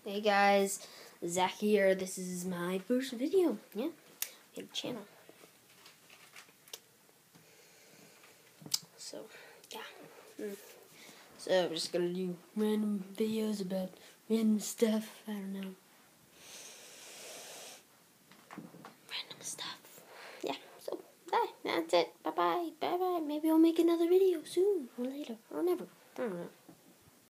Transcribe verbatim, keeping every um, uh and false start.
Hey guys, Zach here. This is my first video. Yeah, in the channel. So, yeah. Mm. So, I'm just gonna do random videos about random stuff. I don't know. Random stuff. Yeah, so, bye. That's it. Bye bye. Bye bye. Maybe I'll make another video soon or later or never. I don't know.